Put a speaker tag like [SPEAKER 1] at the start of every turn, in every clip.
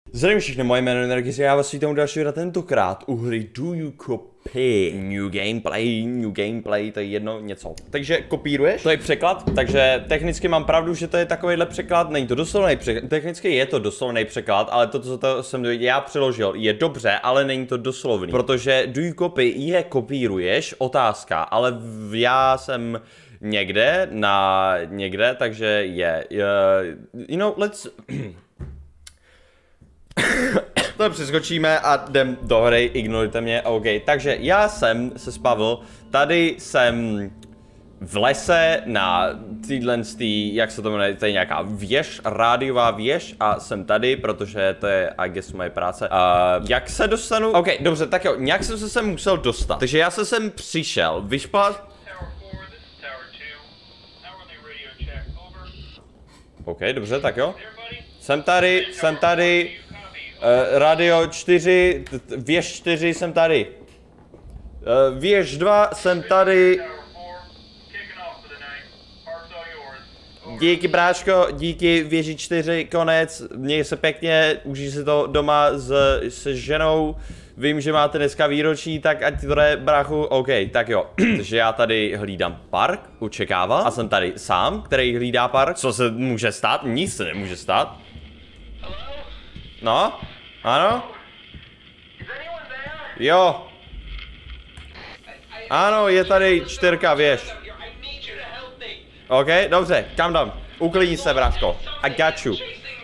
[SPEAKER 1] Zdravím všichni, moje jméno je Energie, já vás vítám u dalšího videa, tentokrát u hry Do You Copy. New gameplay, to je jedno něco. Takže kopíruješ, to je překlad, takže technicky mám pravdu, že to je takovýhle překlad, není to doslovný překlad, technicky je to doslovný překlad, ale to, co jsem já přeložil, je dobře, ale není to doslovný. Protože Do You Copy je kopíruješ, otázka, ale já jsem někde, takže je, let's... To přeskočíme a jdem do hry, ignorujte mě, OK. Takže já jsem se spavil, tady jsem v lese na jak se to jmenuje, to je nějaká věž, rádiová věž a jsem tady, protože to je, I guess, moje práce. Jak se dostanu? OK, dobře, tak jo, nějak jsem se sem musel dostat, takže já jsem sem přišel, vyšpat. OK, dobře, tak jo. Jsem tady. Radio 4, věž 4 jsem tady. Věž 2 jsem tady. Díky bráško, díky věži 4, konec. Měj se pěkně, užij si to doma se ženou. Vím, že máte dneska výročí, tak ať to jde, bráchu, OK, tak jo. Takže já tady hlídám park, očekávám. A jsem tady sám, který hlídá park. Co se může stát? Nic se nemůže stát. No? Ano? Jo. Ano, je tady 4 věž. OK, dobře, kam dám? Uklidni se, bráško. I got you.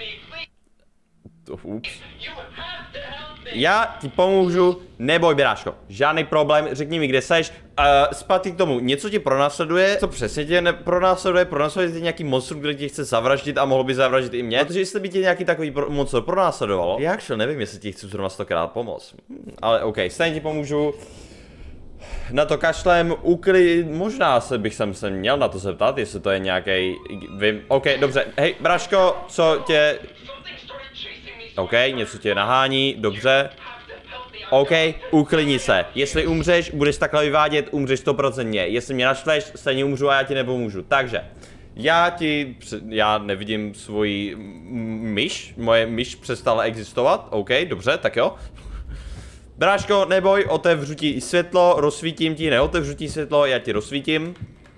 [SPEAKER 1] Ups. Já ti pomůžu, neboj, bráško. Žádný problém, řekni mi, kde seš. Zpátky k tomu, něco tě pronásleduje. Co přesně tě pronásleduje? Pronásleduje tě nějaký monstrum, který tě chce zavraždit a mohlo by zavraždit i mě? Protože jestli by tě nějaký takový monster pronásledovalo, já nevím, jestli ti chci zrovna 100krát pomoct. Ale OK, stejně ti pomůžu. Na to kašlem, možná bych se měl na to zeptat, jestli to je nějaký, vím, OK, dobře, hej, bráško, co tě... OK, něco tě nahání, dobře. OK, uklidni se. Jestli umřeš, budeš takhle vyvádět, umřeš 100%. Jestli mě naštveš, stejně umřu a já ti nepomůžu. Takže, já nevidím svoji myš, moje myš přestala existovat. OK, dobře, tak jo. Bráško, neboj, otevřu ti světlo, rozsvítím ti, neotevřu ti světlo, já ti rozsvítím.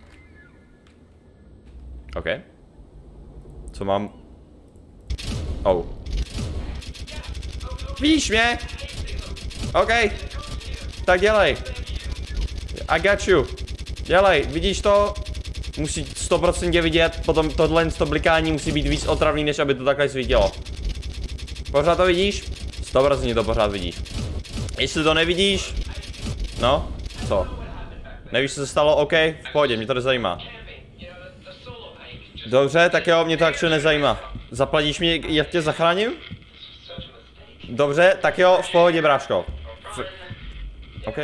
[SPEAKER 1] OK. Co mám? Oh. Vidíš mě? OK. Tak dělej. I got you. Dělej, vidíš to? Musí 100% vidět, potom tohle blikání musí být víc otravný, než aby to takhle svítilo. Pořád to vidíš? 100% to pořád vidíš. Jestli to nevidíš, no, co? Nevíš, co se stalo? OK, v pohodě, mě to nezajímá. Dobře, tak jo, mě to actually nezajímá. Zaplatíš mi, jak tě zachráním? Dobře, tak jo, v pohodě, bráško. OK.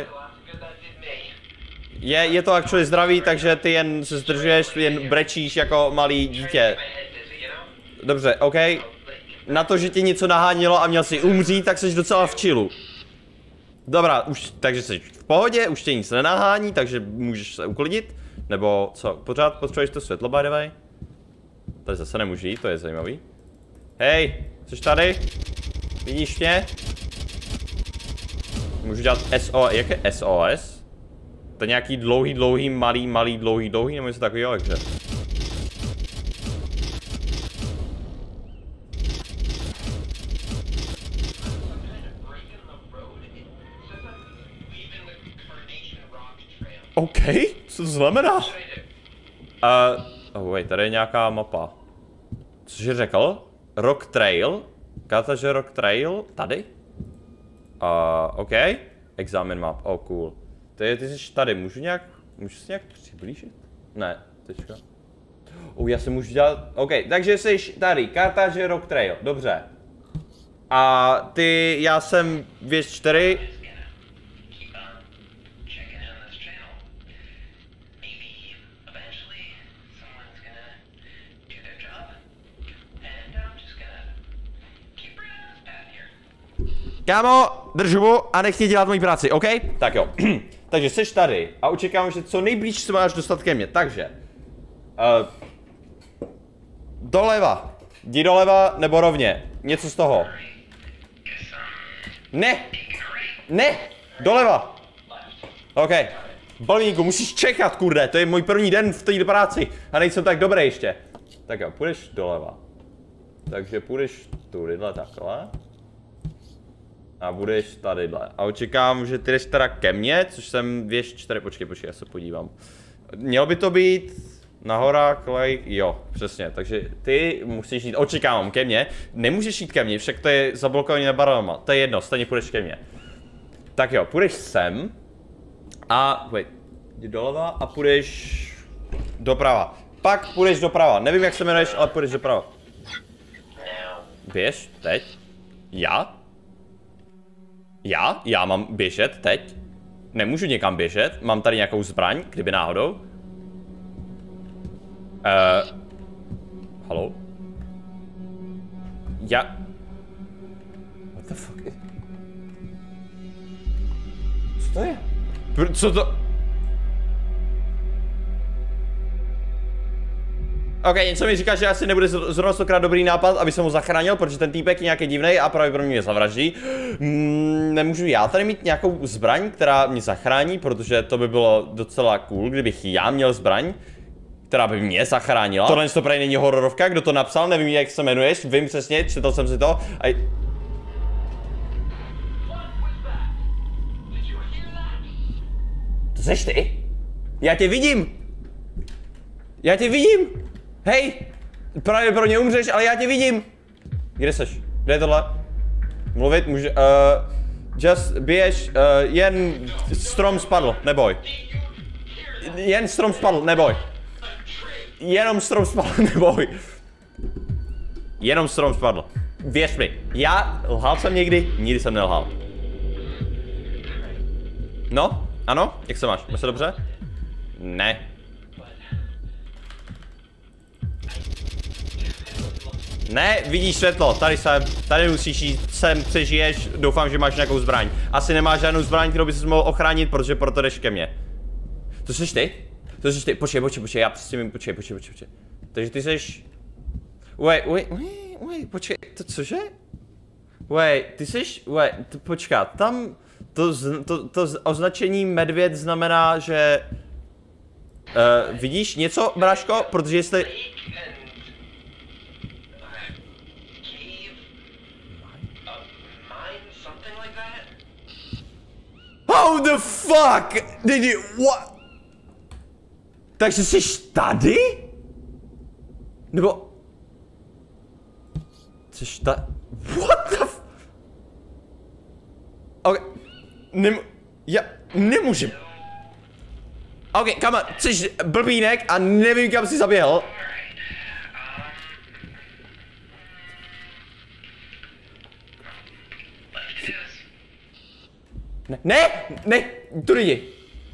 [SPEAKER 1] Je to actually zdravý, takže ty jen se zdržuješ, jen brečíš jako malý dítě. Dobře, OK. Na to, že tě něco nahánilo a měl si umřít, tak jsi docela v chillu. Dobrá, takže jsi v pohodě, už tě nic nenahání, takže můžeš se uklidnit. Nebo co, pořád potřebuješ to světlo, by the way? Tady zase nemůžu jít, to je zajímavý. Hej, jsi tady? Vidíš mě? Můžu dělat SOS, jak je SOS? To je nějaký dlouhý, malý, dlouhý, nebo něco takového, takže. OK, co to znamená? Oh wait, tady je nějaká mapa. Cože řekl? Rock Trail? Káta, že Rock Trail? Tady? OK. Examine map, oh cool. Ty jsi tady, můžu se nějak přiblížit? Ne, teďka. Já se můžu dělat, OK, takže jsi tady, karta, že Rock Trail, dobře. A já jsem věž 4. Kámo, držu mu a nechci dělat moji práci, OK? Tak jo. Takže seš tady a očekávám, že co nejblíž se máš dostat ke mně, takže doleva. Jdi doleva nebo rovně, něco z toho. Ne! Ne! Doleva! OK. Balvínku, musíš čekat, kurde, to je můj první den v té práci a nejsem tak dobrý ještě. Tak jo, půjdeš doleva. Takže půjdeš tudyhle takhle. A budeš tadyhle. A očekám, že ty jdeš teda ke mně, což jsem věž 4, počkej, já se podívám. Měl by to být nahora, klej, jo, přesně, takže ty musíš jít, očekávám, ke mně. Nemůžeš jít ke mně, však to je zablokovaný na barelama, to je jedno, stejně půjdeš ke mně. Tak jo, půjdeš sem. A, wait, jdi doleva a půjdeš doprava. Pak půjdeš doprava, nevím jak se jmenuješ, ale půjdeš doprava. Běž, teď. Já? Já mám běžet teď? Nemůžu někam běžet, mám tady nějakou zbraň, kdyby náhodou. Halo? What the fuck is... Co to je? Co to? OK, něco mi říká, že asi nebude zrovna stokrát dobrý nápad, aby jsem ho zachránil, protože ten týpek je nějaký divnej a pravděpodobně mě zavraždí. Nemůžu já tady mít nějakou zbraň, která mě zachrání, protože to by bylo docela cool, kdybych já měl zbraň, která by mě zachránila. Tohle to právě není hororovka, kdo to napsal, nevím jak se jmenuješ, vím přesně, četl jsem si to. To seš ty? Já tě vidím! Já tě vidím! Hej! Právě pro ně umřeš, ale já tě vidím! Kde seš? Kde je tohle? Mluvit může... just běž, jen strom spadl, neboj. Jen strom spadl, neboj. Jenom strom spadl, neboj. Jenom strom spadl. Věř mi, já lhal jsem někdy? Nikdy jsem nelhal. No? Ano? Jak se máš? Máš se dobře? Ne. Ne, vidíš světlo, tady jsem, tady musíš jít, sem přežiješ, doufám, že máš nějakou zbraň. Asi nemáš žádnou zbraň, kterou bys mohl ochránit, protože proto jdeš ke mně. To jsi ty? To jsi ty, počkej, já prostě mím, počkej. Takže ty seš... Wait, počkej, to cože? Ty seš, počkat, tam... To označení medvěd znamená, že... vidíš něco, bráško? Protože jestli... How the fuck did you... What? Takže jsi tady? Nebo... Jsi tady... What the f... Ok... Já... Nemůžu... Ok, come on, jsi blbínek a nevím kam jsi zaběhl. Ne, tu lidi.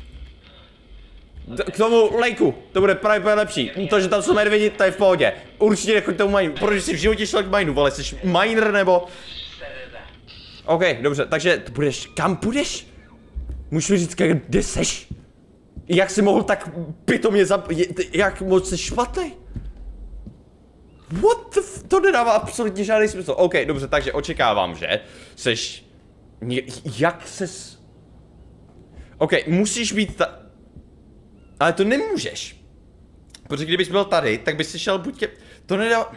[SPEAKER 1] K tomu lejku, to bude právě lepší. To, že tam jsou medvědi, to je v pohodě. Určitě nechoď tomu minu, protože jsi v životě šel k minu, ale jsi miner nebo... OK, dobře, takže tu budeš, kam půjdeš? Můžeš mi říct, kde seš? Jak jsi mohl tak pitomě jak moc jsi špatný? What the f... To nedává absolutně žádný smysl. OK, dobře, takže očekávám, že seš... Jak ses... OK, musíš být ale to nemůžeš. Protože kdybys byl tady, tak bys si šel buď To nedá...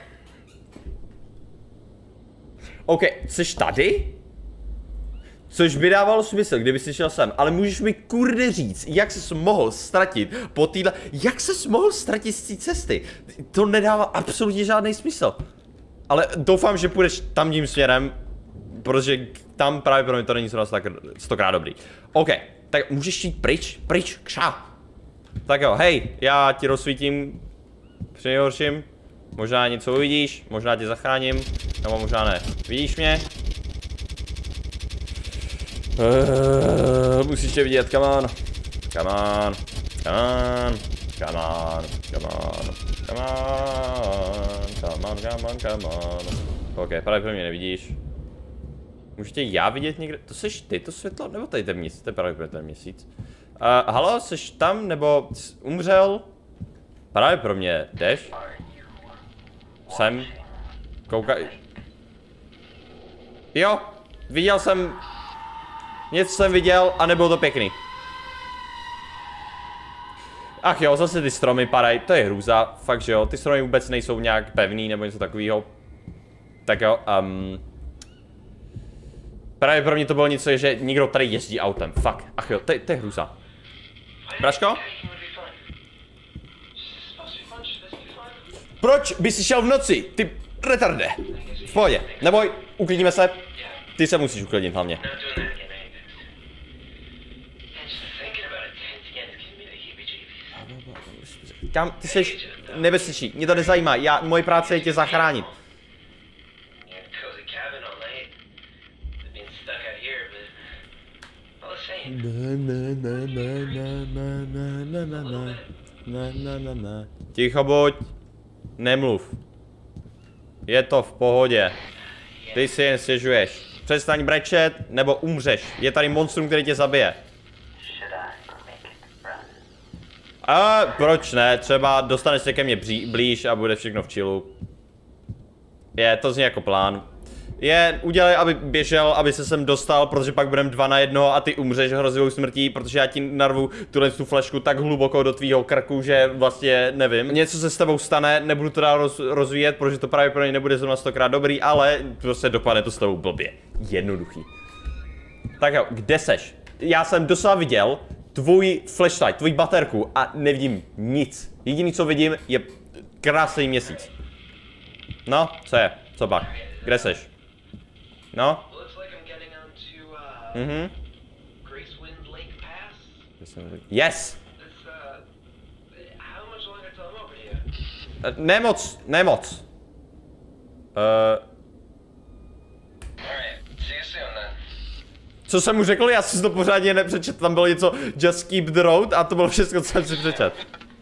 [SPEAKER 1] OK, jsi tady? Což by dávalo smysl, kdyby jsi šel sem, ale můžeš mi kurde říct, jak jsi mohl ztratit po týhle... Jak jsi mohl ztratit z té cesty? To nedává absolutně žádný smysl. Ale doufám, že půjdeš tam tím směrem, protože tam právě pro mě to není tak 100krát dobrý. OK, tak můžeš jít pryč, kša. Tak jo, hej, já ti rozsvítím při nejhorším. Možná něco uvidíš, možná tě zachráním, nebo možná ne. Vidíš mě? Musíš tě vidět, come on. OK, právě pro mě nevidíš. Můžu tě já vidět někde? To seš ty, to světlo? Nebo tady ten měsíc? To je právě ten měsíc. Halo, seš tam? Nebo jsi umřel? Právě pro mě, jdeš? Sem. Koukaj. Jo, viděl jsem Něco jsem viděl a nebylo to pěkný. Ach jo, zase ty stromy padají, to je hrůza, fakt že jo, ty stromy vůbec nejsou nějak pevný nebo něco takového. Tak jo, právě pro mě to bylo něco, že někdo tady jezdí autem, fakt, ach jo, to je hrůza. Braško? Proč by si šel v noci, ty retarde? V pohodě, neboj, uklidníme se, ty se musíš uklidnit hlavně. Kam, ty jsi nebezpečný, mě to nezajímá, moje práce je tě zachránit. Ticho buď, nemluv. Je to v pohodě. Ty si jen stěžuješ. Přestaň brečet, nebo umřeš. Je tady monstrum, který tě zabije. A proč ne? Třeba dostaneš se ke mně blíž a bude všechno v chillu. To zní jako plán. Udělej, aby běžel, aby se sem dostal, protože pak budeme 2 na 1 a ty umřeš hrozivou smrtí, protože já ti narvu tu flešku tak hluboko do tvýho krku, že vlastně nevím. Něco se s tebou stane, nebudu to dál rozvíjet, protože to právě pro něj nebude zrovna 100krát dobrý, ale prostě dopadne to s tebou blbě. Jednoduchý. Tak jo, kde seš? Já jsem doslova viděl tvůj flashlight, tvoji baterku a nevidím nic. Jediný, co vidím, je krásný měsíc. No, co je? Co pak? Kde seš? No? Yes! Nemoc. Co jsem mu řekl? Já jsem to pořádně nepřečet, tam bylo něco just keep the road a to bylo všechno, co jsem si přečet.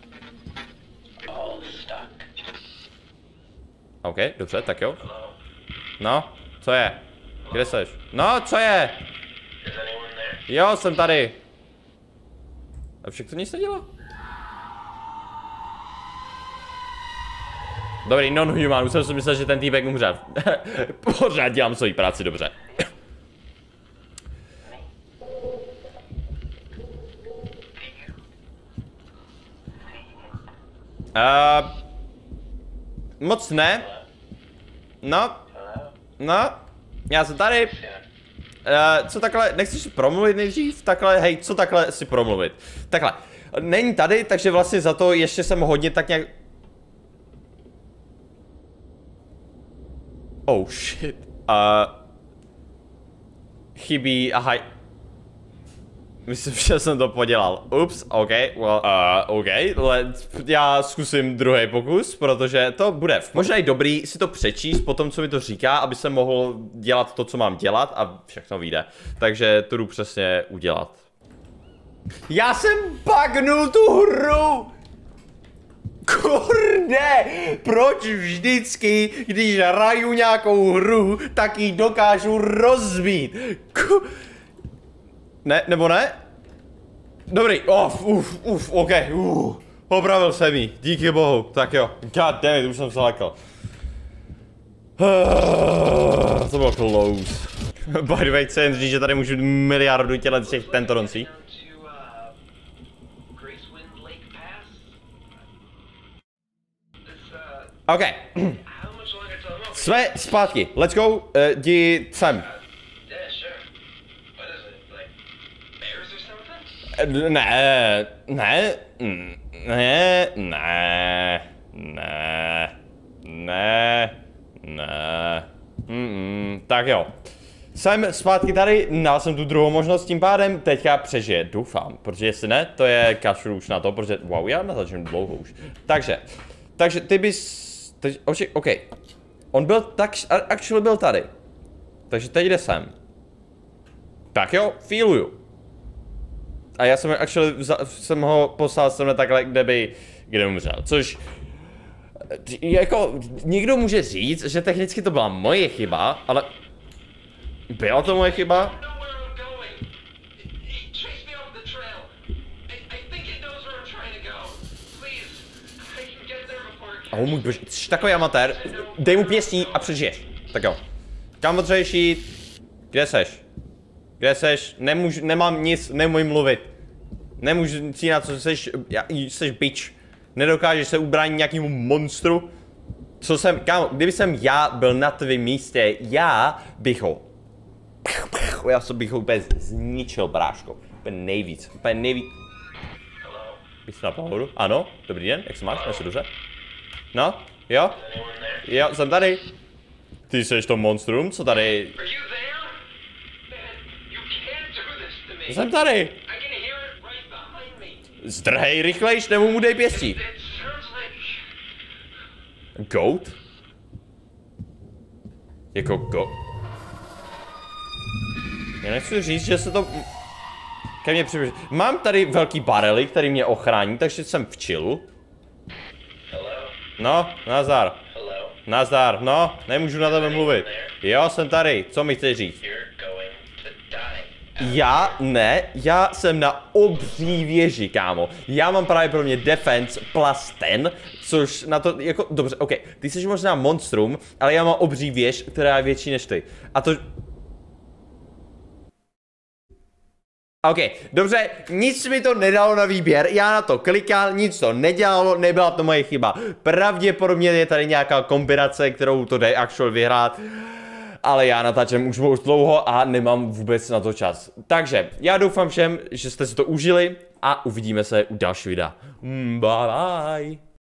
[SPEAKER 1] OK, dobře, tak jo. No, co je? Kde seš? No, co je? Jo, jsem tady. A však to nic nedělá. Dobrý, non-human, už jsem si myslel, že ten týpek umře. Pořád dělám svoji práci dobře. Moc ne. No, já jsem tady. Co takhle, nechceš si promluvit nejdřív? Takhle, hej, co takhle si promluvit? Takhle, není tady, takže vlastně za to ještě jsem hodně tak nějak... Oh shit. Chybí, aha. Myslím, že jsem to podělal. Ups, OK, well, OK, já zkusím druhý pokus, protože to bude možná i dobrý si to přečíst po tom, co mi to říká, aby jsem mohl dělat to, co mám dělat a všechno vyjde. Takže to jdu přesně udělat. Já jsem bugnul tu hru! Kurde, proč vždycky, když hraju nějakou hru, tak ji dokážu rozbít? Ne, nebo ne? Dobrý, OK, popravil jsem jí, díky bohu, tak jo, god damn it, už jsem se lekl. To bylo close. By the way, chci jen říct, že tady můžu miliardu těch tentoroncí. OK. Jsme zpátky, let's go, jdi sem. Tak jo. Jsem zpátky tady, dal jsem tu druhou možnost, tím pádem teďka přežije, doufám, protože jestli ne, to je kašlu už na to, protože, wow, já natáčím dlouho už. Takže ty bys, OK, on byl tak, actually byl tady, takže teď jde sem. Tak jo, feeluju. A já jsem jsem ho poslal sem takhle, kde umřel, což jako někdo může říct, že technicky to byla moje chyba, ale byla to moje chyba? Oh můj bože, jsi takový amatér, dej mu pěstí a přežiješ. Tak jo. Kam potřebuješ jít? Kde seš? Kde seš? Nemám nic, nemůžu mluvit. Nemůžu si na co jsi bič. Nedokážeš se ubránit nějakému monstru. Kámo, kdyby jsem já byl na tvém místě, já bych ho úplně zničil, bráško. Úplně nejvíc. Bych na pohodu? Ano, dobrý den, jak se máš? Máš se dobře? No, jo? Jo, jsem tady. Ty jsi to monstrum, co tady? Jsem tady. Zdrhej rychlejš, nebo mu dej pěstí. Goat? Jako goat? Já nechci říct, že se to ke mně přibliží. Mám tady velký barely, který mě ochrání, takže jsem v chillu. No, nazdar. Nazdar, no, nemůžu na tebe mluvit. Jo, jsem tady, co mi chceš říct? Já jsem na obří věži, kámo. Já mám právě pro mě defense plus 10, což na to, jako, dobře, ok, ty jsi možná monstrum, ale já mám obří věž, která je větší než ty. A to... Ok, dobře, nic mi to nedalo na výběr, já na to klikal, nic to nedělalo, nebyla to moje chyba. Pravděpodobně je tady nějaká kombinace, kterou to jde actually vyhrát. Ale já natáčím už moc dlouho a nemám vůbec na to čas. Takže, já doufám všem, že jste si to užili a uvidíme se u dalšího videa. Bye bye.